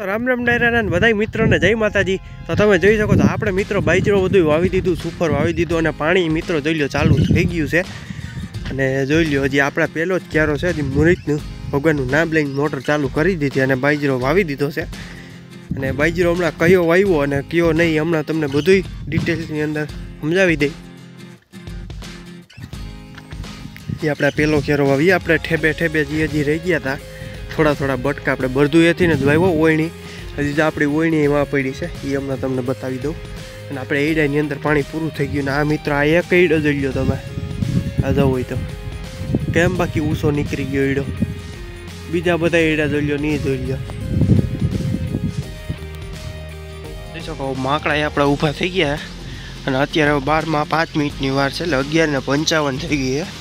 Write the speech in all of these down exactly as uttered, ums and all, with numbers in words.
राम राम डायराना बधाई मित्रों ने जय माताजी। तो તમે જોઈ શકો છો આપણે મિત્રો બાજરો બધું વાવી દીધું, સુપર વાવી દીધું અને પાણી મિત્રો જોઈ લો ચાલુ થઈ ગયું છે। અને જોઈ લો હજી આપણા પહેલો જ ક્યારો છે, હજી મુહૂર્તનું ભગવાનનું નામ લઈને મોટર ચાલુ કરી દીધી અને બાજરો વાવી દીધો છે। અને બાજરો હમણાં કયો વાવ્યો અને કયો નહીં હમણાં તમને બધું ડિટેલ્સની અંદર સમજાવી દઈ। એ આપણે પહેલો ક્યારો વાવી આપણે ઠેબે ઠેબે જે હજી રહી ગયા હતા થોડા થોડા બટકા આપણે બરદું એથી ને જ વાવ્યો ઓયણી હજી તો આપણી ઓયણી એમાં પડી છે એ હમણાં તમને બતાવી દઉં। અને આપણે એડાની અંદર પાણી પૂરું થઈ ગયું ને આ મિત્ર આ એક એડો જોઈ લો તમે આ જવું હોય તો કેમ બાકી ઊંસો નીકળી ગયો એડો, બીજા બધા એડા જોઈ લો નહીં જોઈ લો। જોઈ શકો માકડા આપણા ઊભા થઈ ગયા અને અત્યારે બારમાં પાંચ મિનિટની વાર છે એટલે અગિયાર ને પંચાવન થઈ ગઈ છે।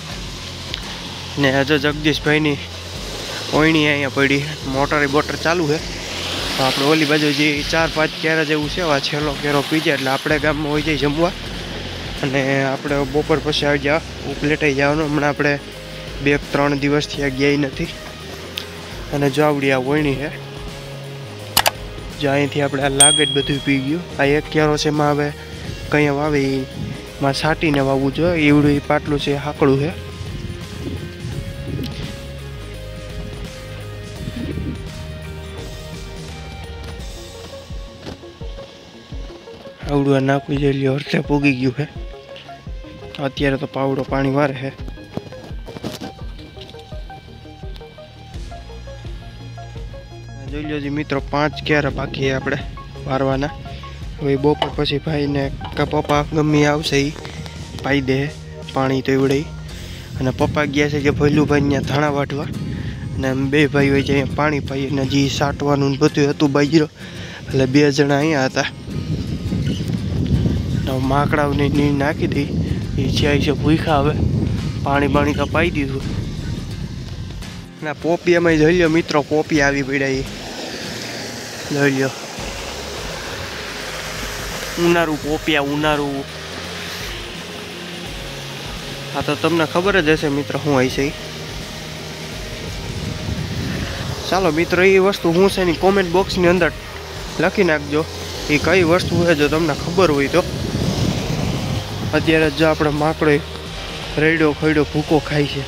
ને હજુ જગદીશભાઈની ઓયણી અહીંયા પડી મોટર બોટર ચાલુ છે। તો આપણે ઓલી બાજુ જે ચાર પાંચ ક્યારા જેવું છે આ છેલ્લો કેરો પીજે એટલે આપણે ગામમાં હોય જાય જમવા અને આપણે બપોર પછી આવી જા ઉપલેટાઈ જવાનું। હમણાં આપણે બે ત્રણ દિવસથી આ ગયા નથી અને જો આવડી આ ઓયણી છે જો અહીંથી આપણે આ લાગે જ બધું પી ગયું। આ એક ક્યારો છે એમાં હવે કંઈ વાવે એમાં છાંટીને વાવવું જોઈએ એવડું એ પાટલું છે હાકડું છે। આવડું આ નાખવું જોઈએ અર્થે પૂગી ગયું છે અત્યારે તો પાવડો પાણી વારે છે। જોઈ લો મિત્રો પાંચ ક્યારા બાકી આપણે વારવાના। હવે બપોર પછી ભાઈને કે પપ્પા ગમી આવશે એ પાઈ દે પાણી તો એવડે અને પપ્પા ગયા છે કે ભૈલુભાઈ ત્યાં ધાણા વાટવા અને બે ભાઈ હોય છે અહીંયા પાણી પાઈ અને જે સાટવાનું બધું હતું બાજરો એટલે બે જણા અહીંયા હતા। માકડાઓને નીર નાખી દઈ એ છે છે ભૂખા હવે પાણી બાણી કપાઈ દીધું ના પોપિયામાં જોઈ લો મિત્રો પોપી આવી પડ્યા એ જોઈ લો ઉનાળું પોપિયા ઉનાળું હા તો તમને ખબર જ હશે મિત્રો શું હોય છે। ચાલો મિત્રો એ વસ્તુ શું છે એની કોમેન્ટ બોક્સની અંદર લખી નાખજો એ કઈ વસ્તુ છે જો તમને ખબર હોય તો। અત્યારે જો આપણે માકડો રેડો ખોડો ભૂકો ખાય છે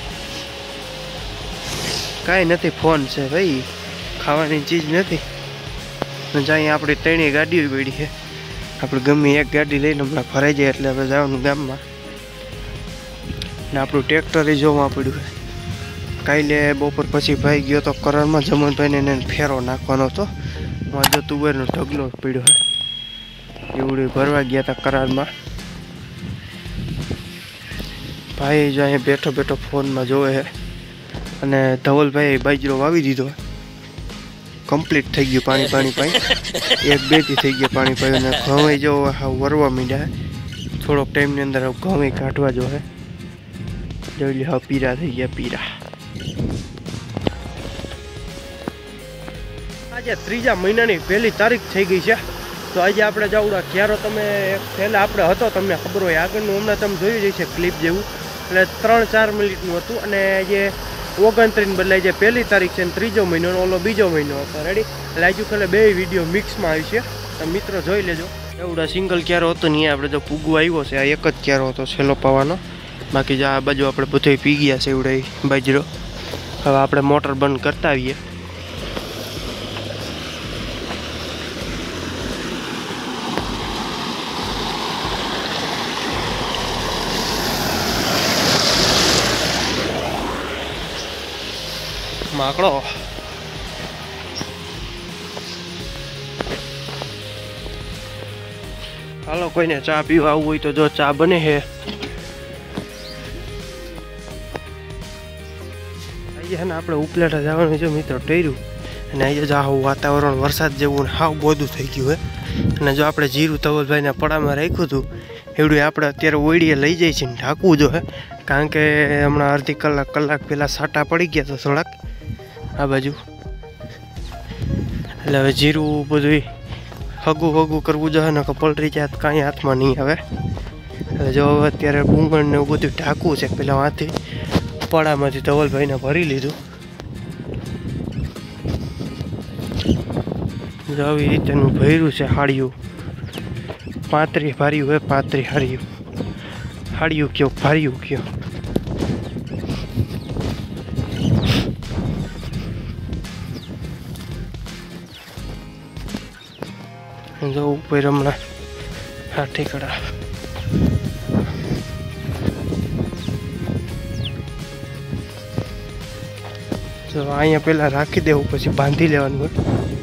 કાંઈ નથી ફોન છે ભાઈ ખાવાની ચીજ નથી। જ્યાં આપણી ત્રણેય ગાડીઓ પડી છે આપણે ગમે એક ગાડી લઈને હમણાં ફરાઈ જાય એટલે હવે જવાનું ગામમાં ને આપણું ટ્રેક્ટર એ જોવા પડ્યું છે। કાલે બપોર પછી ભાઈ ગયો તો કરારમાં જમનભાઈને એને ફેરો નાખવાનો હતો જો તુવેરનો ઢગલો પડ્યો છે એવડું ભરવા ગયા હતા કરારમાં। ભાઈ જો અહીંયા બેઠો બેઠો ફોનમાં જોવે છે અને ધવલભાઈ બાજરો વાવી દીધો કમ્પ્લીટ થઈ ગયું પાણી પાણી પાણી એક બેથી થઈ ગયા પાણી પાણી અને ઘઉં જો વરવા માંડ્યા થોડોક ટાઈમની અંદર ઘઉં કાઢવા જો હે જોઈ લે હવે પીરા થઈ ગયા પીરા। આજે ત્રીજા મહિનાની પહેલી તારીખ થઈ ગઈ છે તો આજે આપણે જાવડા ક્યારો તમે પહેલાં આપણે હતો તમને ખબર હોય આગળનું હમણાં તમે જોયું જશે ક્લિપ જેવું એટલે ત્રણ ચાર મિનિટનું હતું અને જે ઓગણત્રીસ બદલાય જે પહેલી તારીખ છે ને ત્રીજો મહિનો ઓલો બીજો મહિનો હતો રેડી એટલે આજુ ખાલી બે વિડીયો મિક્સમાં આવી છે તો મિત્રો જોઈ લેજો। એવડા સિંગલ ક્યારો હતો ને આપણે જો પૂગવા આવ્યો છે આ એક જ ક્યારો હતો છેલ્લો પાવાનો બાકી જો આ બાજુ આપણે બધું પી ગયા છે એવડે બાજરો। હવે આપણે મોટર બંધ કરતા આવીએ। માકડો હાલો કોઈને ચા પીવા આવવું હોય તો જો ચા બને છે। આજે છે ને આપણે ઉપલેટા જવાનું છે મિત્રો ટેર્યું અને આજે જો આવું વાતાવરણ વરસાદ જેવું હાવ બોધું થઈ ગયું છે અને જો આપણે જીરું ધવલભાઈના પડામાં રાખ્યું હતું એવડું આપણે અત્યારે ઓળીએ લઈ જાય છે ને ઢાંકવું જો હે કારણ કે હમણાં અડધી કલાક કલાક પહેલાં સાટા પડી ગયા તો થોડાક આ બાજુ એટલે હવે જીરું બધું હગું હગું કરવું જોઈએ ને પલરી જાય કાંઈ હાથમાં નહીં આવે। હવે જો હવે અત્યારે બુંગણ ને એવું બધું ઢાંકવું છે પેલા વાંથી પડામાંથી ધવલભાઈને ભરી લીધું જો આવી રીતેનું ભર્યું છે હાડિયું. પાંત્રી ભાર્યું હોય, પાંત્રી હાર્યું. હાડિયું કયો, ભાર્યું કયો. જો ઉપર હમણાં હાથી કડા. જો અહીંયા પહેલાં રાખી દેવું, પછી બાંધી લેવાનું હોય.